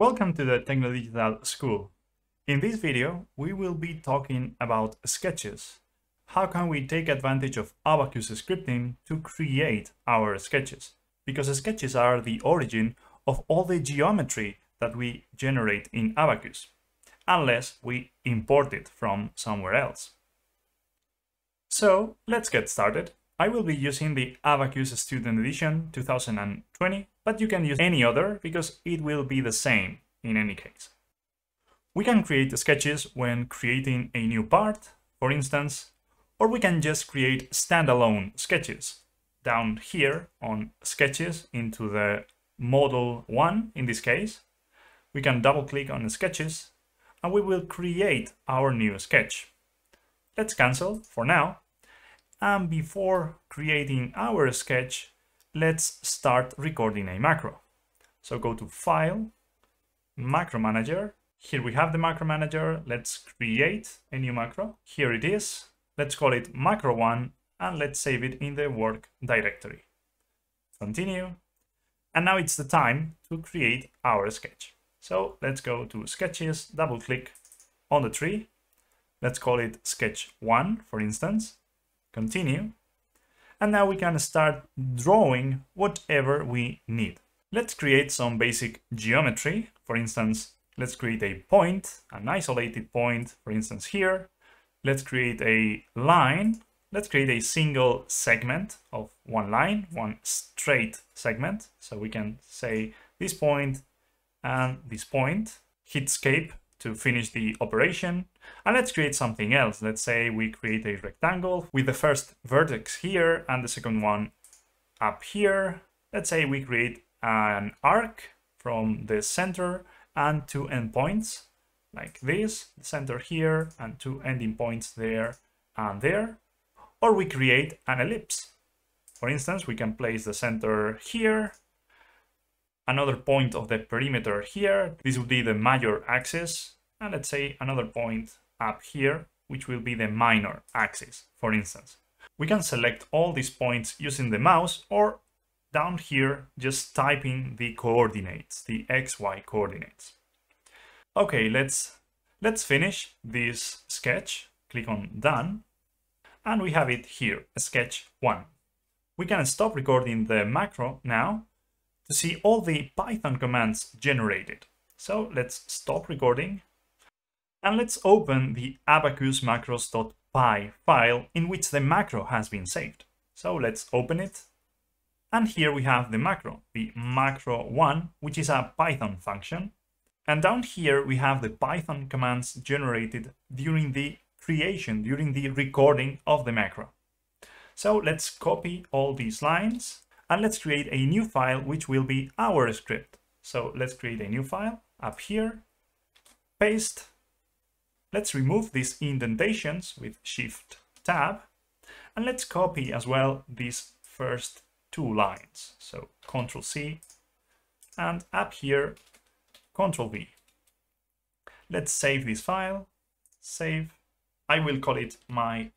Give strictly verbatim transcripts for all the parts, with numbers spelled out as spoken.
Welcome to the Techno-Digital School. In this video, we will be talking about sketches. How can we take advantage of Abaqus scripting to create our sketches? Because sketches are the origin of all the geometry that we generate in Abaqus, unless we import it from somewhere else. So let's get started. I will be using the Abaqus Student Edition two thousand twenty, but you can use any other because it will be the same in any case. We can create sketches when creating a new part, for instance, or we can just create standalone sketches. Down here on sketches into the model one, in this case, we can double click on sketches and we will create our new sketch. Let's cancel for now. And before creating our sketch, let's start recording a macro. So go to File, Macro Manager. Here we have the macro manager. Let's create a new macro. Here it is. Let's call it macro one and let's save it in the work directory. Continue. And now it's the time to create our sketch. So let's go to Sketches, double click on the tree. Let's call it Sketch one, for instance. Continue. And now we can start drawing whatever we need. Let's create some basic geometry. For instance, let's create a point, an isolated point, for instance here. Let's create a line. Let's create a single segment of one line, one straight segment. So we can say this point and this point. Hit escape to finish the operation. And let's create something else. Let's say we create a rectangle with the first vertex here and the second one up here. Let's say we create an arc from the center and two endpoints like this, the center here and two ending points there and there. Or we create an ellipse. For instance, we can place the center here, another point of the perimeter here. This will be the major axis. And let's say another point up here, which will be the minor axis, for instance. We can select all these points using the mouse or down here, just typing the coordinates, the X Y coordinates. Okay, let's, let's finish this sketch. Click on Done. And we have it here, sketch one. We can stop recording the macro now to see all the Python commands generated. So let's stop recording. And let's open the abaqus macros.py file in which the macro has been saved. So let's open it. And here we have the macro, the macro one, which is a Python function. And down here we have the Python commands generated during the creation, during the recording of the macro. So let's copy all these lines and let's create a new file, which will be our script. So let's create a new file up here, paste. Let's remove these indentations with Shift Tab, and let's copy as well these first two lines. So Control C, and up here, Control V. Let's save this file, save. I will call it my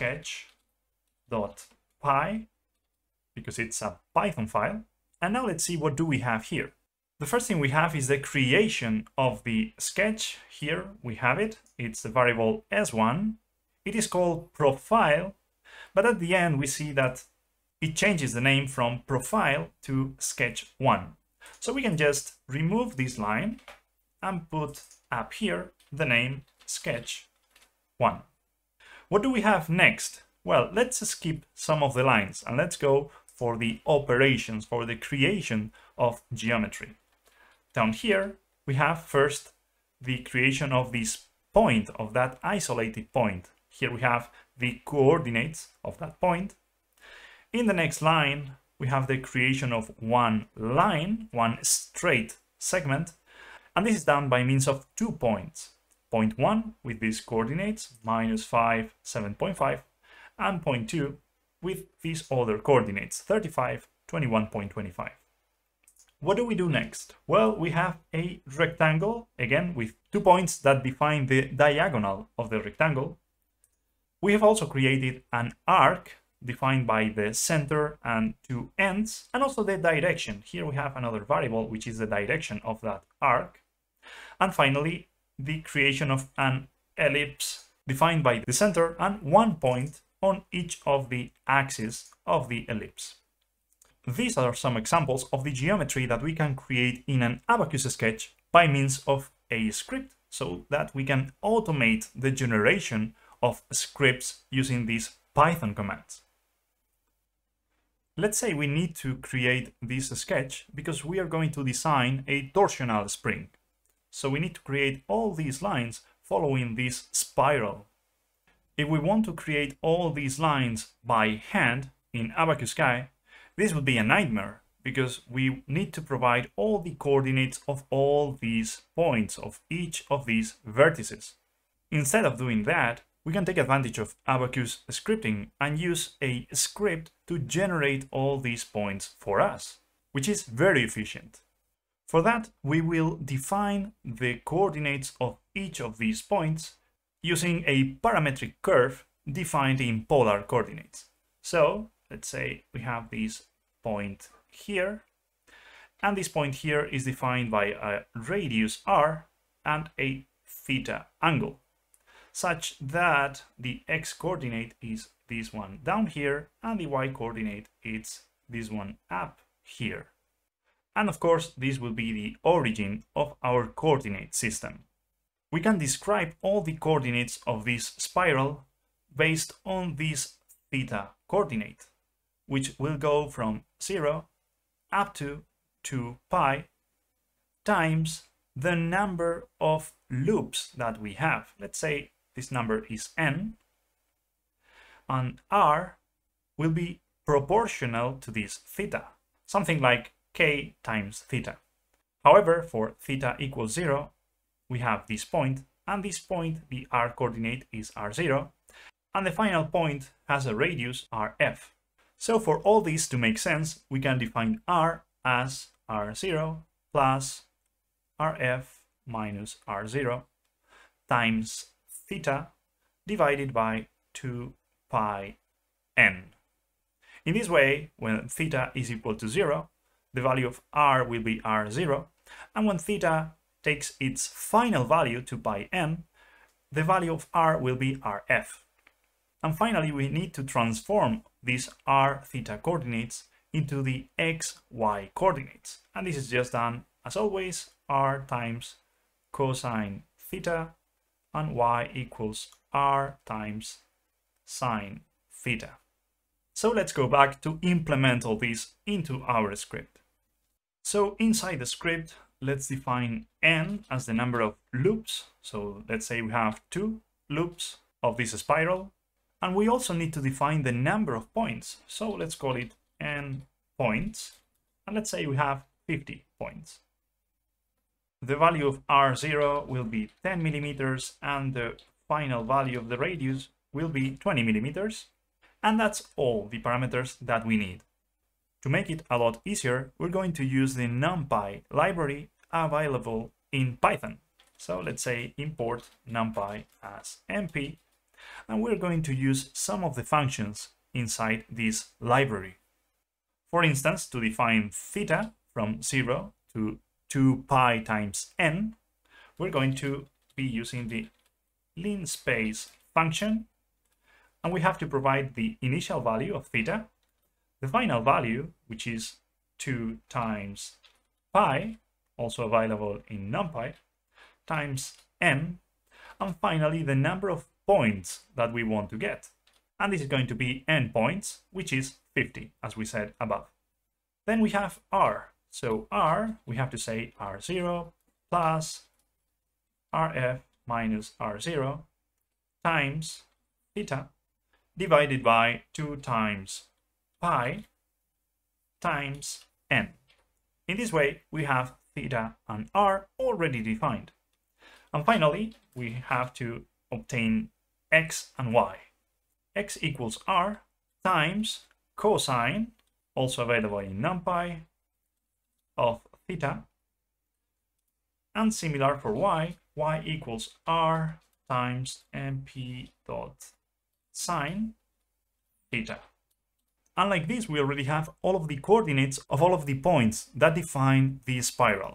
sketch.py because it's a Python file. And now let's see what do we have here. The first thing we have is the creation of the sketch. Here we have it. It's the variable S one. It is called profile, but at the end we see that it changes the name from profile to sketch one. So we can just remove this line and put up here the name sketch one. What do we have next? Well, let's skip some of the lines and let's go for the operations, for the creation of geometry. Down here, we have first the creation of this point, of that isolated point. Here we have the coordinates of that point. In the next line, we have the creation of one line, one straight segment. And this is done by means of two points. Point one with these coordinates, minus five, seven point five, and point two with these other coordinates, thirty-five, twenty-one point two five. What do we do next? Well, we have a rectangle, again, with two points that define the diagonal of the rectangle. We have also created an arc defined by the center and two ends, and also the direction. Here we have another variable, which is the direction of that arc. And finally, the creation of an ellipse defined by the center and one point on each of the axes of the ellipse. These are some examples of the geometry that we can create in an Abaqus sketch by means of a script, so that we can automate the generation of scripts using these Python commands. Let's say we need to create this sketch because we are going to design a torsional spring. So we need to create all these lines following this spiral. If we want to create all these lines by hand in Abaqus Sky, this would be a nightmare because we need to provide all the coordinates of all these points, of each of these vertices. Instead of doing that, we can take advantage of Abaqus scripting and use a script to generate all these points for us, which is very efficient. For that, we will define the coordinates of each of these points using a parametric curve defined in polar coordinates. So let's say we have this point here, and this point here is defined by a radius r and a theta angle, such that the x coordinate is this one down here and the y coordinate is this one up here. And of course, this will be the origin of our coordinate system. We can describe all the coordinates of this spiral based on this theta coordinate, which will go from zero up to two pi times the number of loops that we have. Let's say this number is n, and r will be proportional to this theta, something like k times theta. However, for theta equals zero, we have this point, and this point, the r coordinate is r zero, and the final point has a radius rf. So for all this to make sense, we can define r as r zero plus rf minus r zero times theta divided by two pi n. In this way, when theta is equal to zero, the value of r will be r zero, and when theta takes its final value, two pi n, the value of r will be rf. And finally, we need to transform these r theta coordinates into the x, y coordinates. And this is just done, as always, r times cosine theta, and y equals r times sine theta. So let's go back to implement all this into our script. So inside the script, let's define n as the number of loops. So let's say we have two loops of this spiral. And we also need to define the number of points. So let's call it n points. And let's say we have fifty points. The value of r zero will be ten millimeters, and the final value of the radius will be twenty millimeters. And that's all the parameters that we need. To make it a lot easier, we're going to use the NumPy library available in Python. So let's say import NumPy as np, and we're going to use some of the functions inside this library. For instance, to define theta from zero to two pi times n, we're going to be using the linspace function, and we have to provide the initial value of theta, the final value, which is two times pi, also available in NumPy, times n, and finally the number of points that we want to get. And this is going to be n points, which is fifty, as we said above. Then we have r. So r, we have to say r zero plus rf minus r zero times theta divided by two times pi times n. In this way, we have theta and r already defined. And finally, we have to obtain x and y. X equals r times cosine, also available in NumPy, of theta. And similar for y, y equals r times np dot sine theta. And like this, we already have all of the coordinates of all of the points that define the spiral.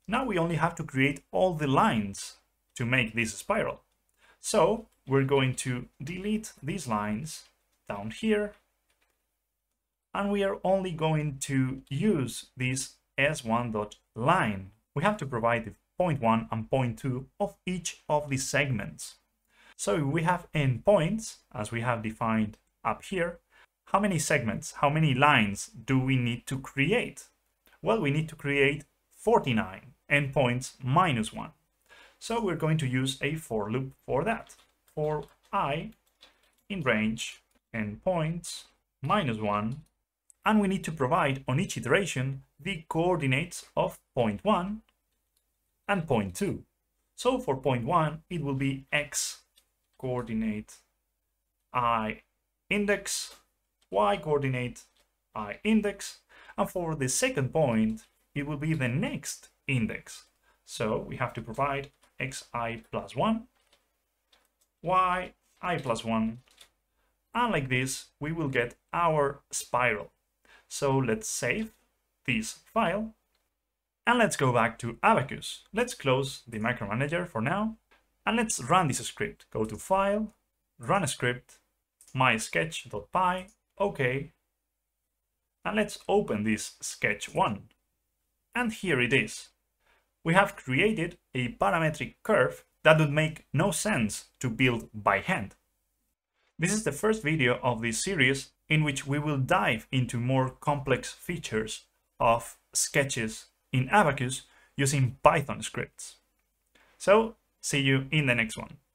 Now we only have to create all the lines to make this spiral. So we're going to delete these lines down here, and we are only going to use this S one dot line. We have to provide the point one and point two of each of the segments. So we have endpoints, as we have defined up here. How many segments, how many lines do we need to create? Well, we need to create forty-nine endpoints minus one. So we're going to use a for loop for that. For I in range endpoints minus one, and we need to provide on each iteration the coordinates of point one and point two. So for point one, it will be x coordinate I index, y coordinate I index, and for the second point, it will be the next index. So we have to provide xi plus one, yi plus one, and like this, we will get our spiral. So let's save this file, and let's go back to Abaqus. Let's close the micromanager for now, and let's run this script. Go to File, Run a Script, mysketch.py, OK, and let's open this sketch one. And here it is. We have created a parametric curve that would make no sense to build by hand. This is the first video of this series in which we will dive into more complex features of sketches in Abaqus using Python scripts. So, see you in the next one.